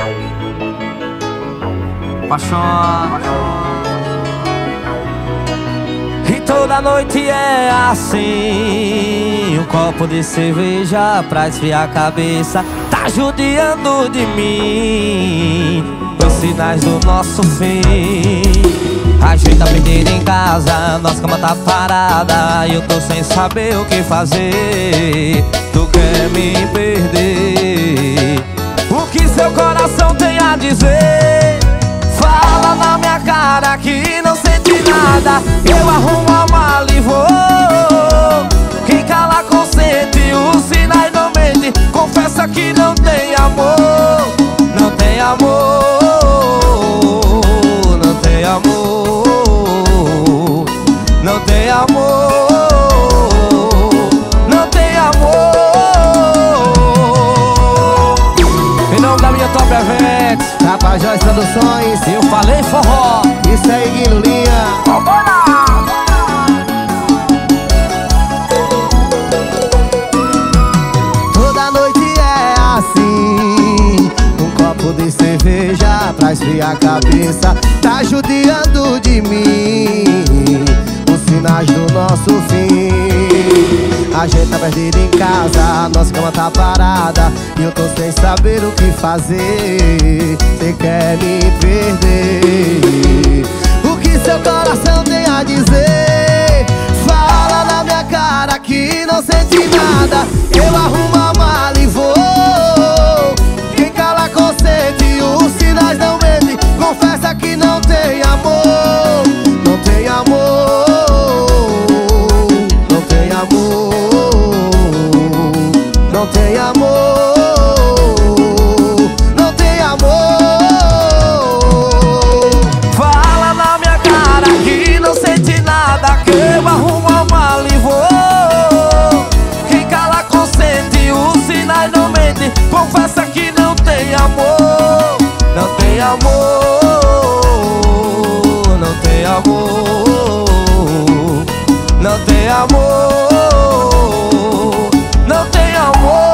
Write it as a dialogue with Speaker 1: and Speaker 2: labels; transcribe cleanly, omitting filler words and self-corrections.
Speaker 1: Paixão. E toda noite é assim, um copo de cerveja pra esfriar a cabeça tá judiando de mim, os sinais do nosso fim. A gente tá perdido em casa, nossa cama tá parada e eu tô sem saber o que fazer. Tu quer me perder? O que seu coração tem a dizer? Fala na minha cara que não sente nada. Eu arrumo a mala e vou. Quem cala consente, os sinais não mentem. Confessa que não tem amor. Não tem amor. Não tem amor. Não tem amor. Não tem amor. Em nome da minha Top Eventos,
Speaker 2: Tapajós Produções,
Speaker 1: eu falei forró.
Speaker 2: isso aí, Guilulinha. Toda noite é assim, um copo de cerveja pra esfriar a cabeça tá judiando de mim, os sinais do nosso fim. A gente tá perdido em casa, nossa cama tá parada e eu tô sem saber o que fazer. Cê quer me perder? O que seu coração tem a dizer? Fala na minha cara que não sente nada. Eu arrumo a mala e vou. Quem cala consente, os sinais não mentem. Confessa que não tem amor. Não tem amor. Não tem amor. Não tem amor. Não tem amor.
Speaker 1: Fala na minha cara que não sente nada, que eu arrumo a mala e vou. Quem cala consente, os sinais não mentem. Confessa que não tem amor. Não tem amor. Não tem amor. Não tem amor. Não tem amor.